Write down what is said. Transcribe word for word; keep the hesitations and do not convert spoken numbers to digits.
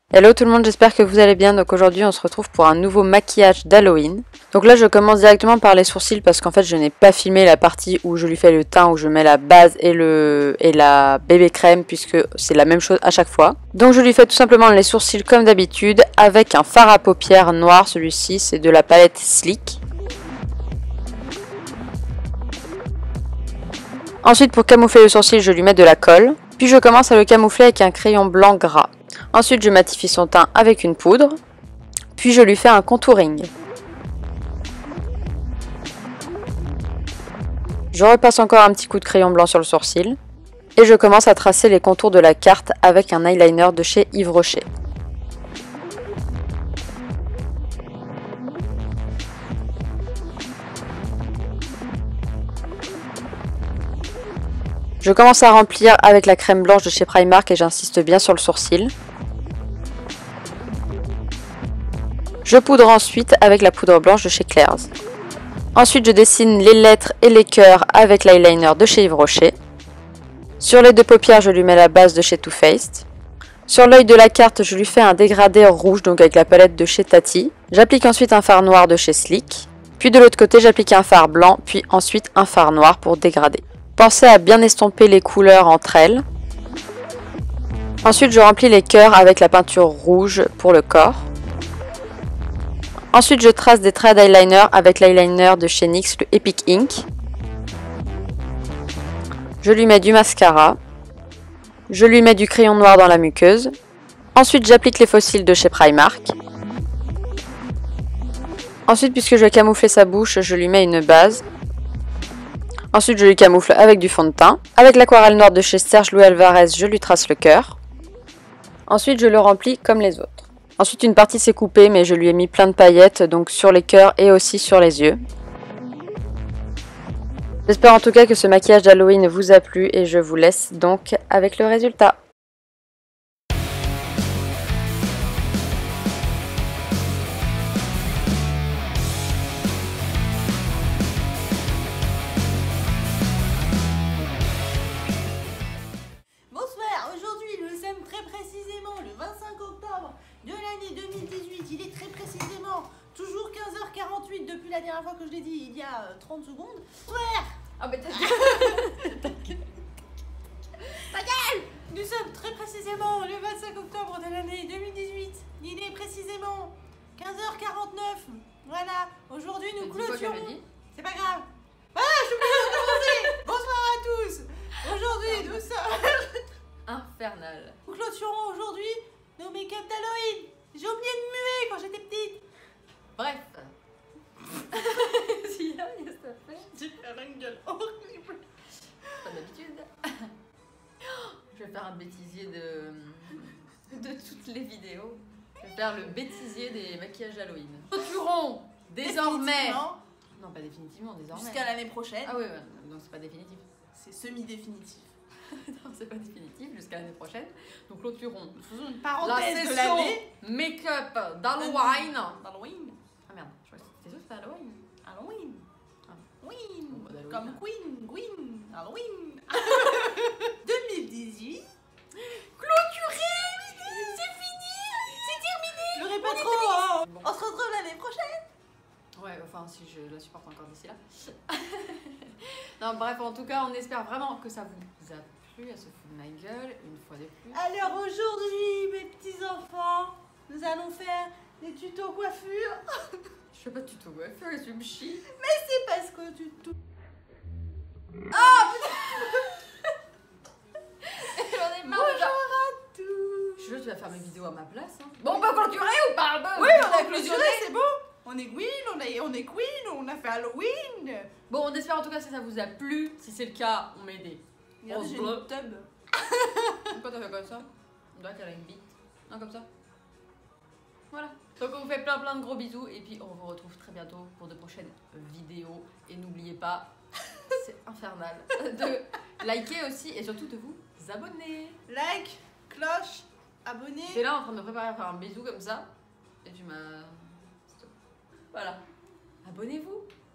Hello tout le monde, j'espère que vous allez bien. Donc aujourd'hui on se retrouve pour un nouveau maquillage d'Halloween. Donc là je commence directement par les sourcils parce qu'en fait je n'ai pas filmé la partie où je lui fais le teint, où je mets la base et, le... et la bébé crème puisque c'est la même chose à chaque fois. Donc je lui fais tout simplement les sourcils comme d'habitude avec un fard à paupières noir, celui-ci c'est de la palette Sleek. Ensuite pour camoufler le sourcil je lui mets de la colle. Puis je commence à le camoufler avec un crayon blanc gras. Ensuite, je matifie son teint avec une poudre, puis je lui fais un contouring. Je repasse encore un petit coup de crayon blanc sur le sourcil, et je commence à tracer les contours de la carte avec un eyeliner de chez Yves Rocher. Je commence à remplir avec la crème blanche de chez Primark et j'insiste bien sur le sourcil. Je poudre ensuite avec la poudre blanche de chez Claire's. Ensuite, je dessine les lettres et les cœurs avec l'eyeliner de chez Yves Rocher. Sur les deux paupières, je lui mets la base de chez Too Faced. Sur l'œil de la carte, je lui fais un dégradé rouge, donc avec la palette de chez Tati. J'applique ensuite un fard noir de chez Sleek. Puis de l'autre côté, j'applique un fard blanc, puis ensuite un fard noir pour dégrader. Pensez à bien estomper les couleurs entre elles. Ensuite, je remplis les cœurs avec la peinture rouge pour le corps. Ensuite, je trace des traits d'eyeliner avec l'eyeliner de chez N Y X, le Epic Ink. Je lui mets du mascara. Je lui mets du crayon noir dans la muqueuse. Ensuite, j'applique les fossiles de chez Primark. Ensuite, puisque je vais camoufler sa bouche, je lui mets une base. Ensuite, je lui camoufle avec du fond de teint. Avec l'aquarelle noire de chez Serge Louis Alvarez, je lui trace le cœur. Ensuite, je le remplis comme les autres. Ensuite, une partie s'est coupée, mais je lui ai mis plein de paillettes, donc sur les cœurs et aussi sur les yeux. J'espère en tout cas que ce maquillage d'Halloween vous a plu et je vous laisse donc avec le résultat. Bonsoir, aujourd'hui nous sommes très précisément le vingt-cinq octobre de l'année deux mille dix-huit. Il est très précisément toujours quinze heures quarante-huit depuis la dernière fois que je l'ai dit il y a trente secondes. Bonsoir. Ah mais ta gueule. Ta gueule. Nous sommes très précisément le vingt-cinq octobre de l'année deux mille dix-huit. Il est précisément quinze heures quarante-neuf. Voilà, aujourd'hui nous clôturons. C'est pas grave. Ah, je suis obligée de commencer. Bonsoir à tous. Aujourd'hui nous sommes... Infernal. Nous clôturons aujourd'hui nos make-up d'Halloween. J'ai oublié de muer quand j'étais petite. Bref. Si, là, qu'est-ce que ça fait? J'ai fait une gueule horrible. Pas d'habitude. Je vais faire un bêtisier de... de toutes les vidéos. Je vais faire le bêtisier des maquillages d'Halloween. Clôturons désormais. Non, pas définitivement, désormais. Jusqu'à l'année prochaine. Ah oui, ouais, donc c'est pas définitif. C'est semi-définitif. Non, c'est pas définitif, jusqu'à l'année prochaine. Donc clôturons. Nous faisons une La parenthèse de session l'année. make-up d'Halloween. D'Halloween. Ah merde, je crois que c'était sûr que c'était Halloween. Halloween. Ah. Halloween. Bon, bah, d'Halloween. Comme Queen. Queen. Halloween. deux mille dix-huit. Clôturé. C'est fini. C'est terminé. Pleurez pas trop, hein. On se retrouve l'année prochaine. Ouais, enfin, si je la supporte encore d'ici là. Non, bref, en tout cas, on espère vraiment que ça vous a plu. Elle se fout de ma gueule, une fois de plus. Alors aujourd'hui, mes petits enfants, nous allons faire des tutos coiffure. Je fais pas de tuto coiffure, je me chie. Mais c'est parce que tu tout. Ah putain. J'en ai marre. Bonjour à tous. Je suis sûre que tu vas faire mes vidéos à ma place. Hein. Bon, on peut clôturer ou pas? Oui, on a clôturé, c'est bon. On est Queen, on, a, on est Queen, on a fait Halloween. Bon, on espère en tout cas que ça vous a plu. Si c'est le cas, on met des Regardez, roses j'ai bleues. une tub. Pourquoi t'as fait comme ça? On dirait qu'elle a une bite. Non, comme ça. Voilà. Donc on vous fait plein plein de gros bisous. Et puis on vous retrouve très bientôt pour de prochaines vidéos. Et n'oubliez pas, c'est infernal, de liker aussi et surtout de vous abonner. Like, cloche, abonnez. T'es là en train de me préparer à faire un bisou comme ça. Et tu m'as... Voilà. Abonnez-vous.